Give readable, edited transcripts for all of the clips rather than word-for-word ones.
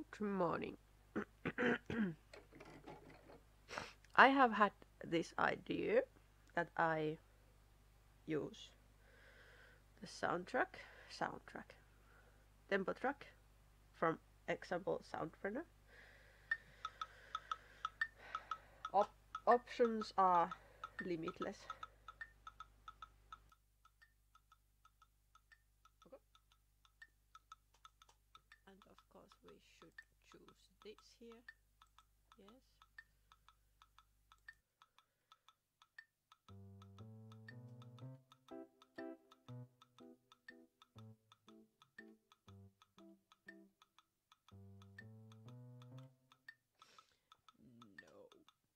Good morning. I have had this idea that I use the tempo track from example Soundpreneur. Options are limitless. Okay. And of course we should choose this here. Yes. No.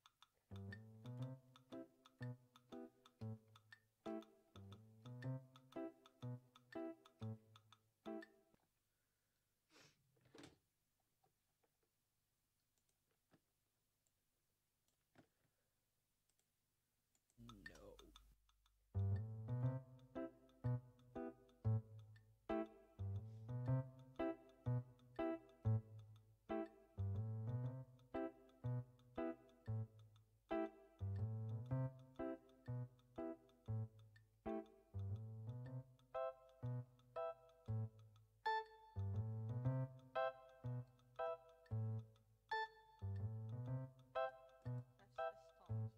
No. That's the start.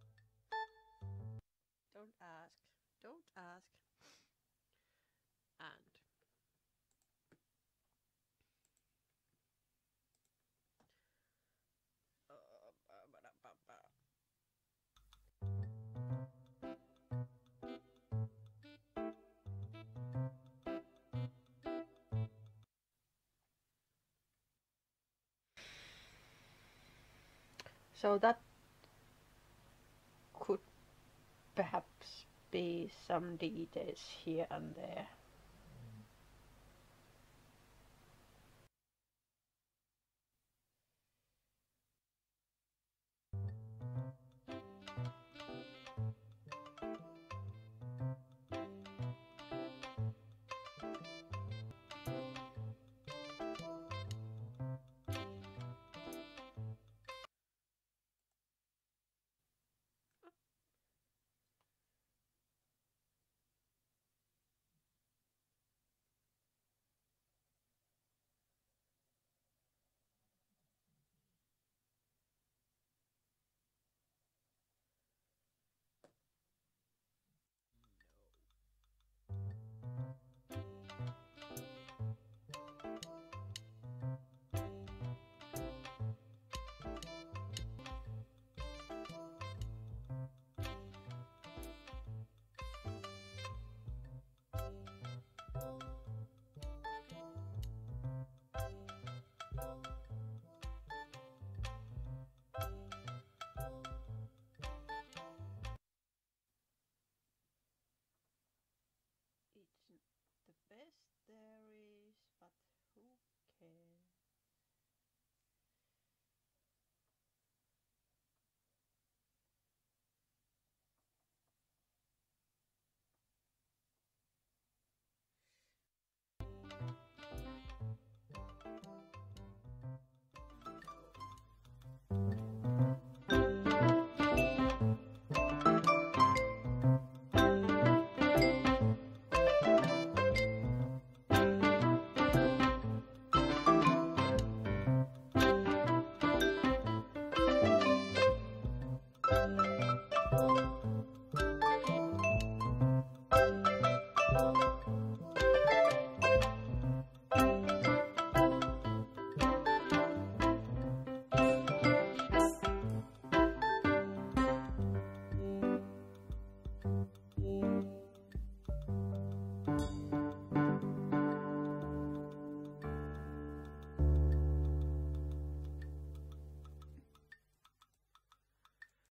Don't ask. Don't ask. And so that could perhaps be some details here and there.